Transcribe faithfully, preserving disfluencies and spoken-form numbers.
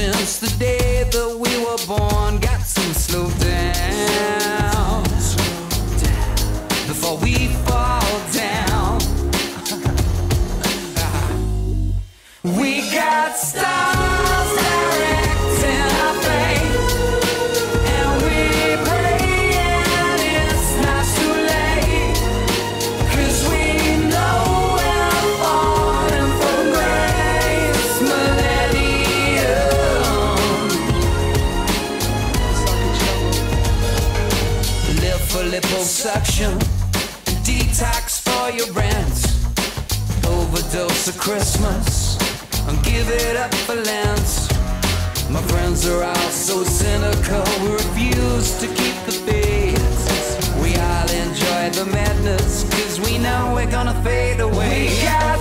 since the day that we were born. Got to slow down before we fall down. We got stars directing our fate, and we praying it's not too late, 'cause we know we're falling from grace. Millennium. Live for liposuction, detox for your rent, overdose of Christmas, and give it up for Lent. My friends are all so cynical, we refuse to keep the faith. We all enjoy the madness, 'cause we know we're gonna fade away. We got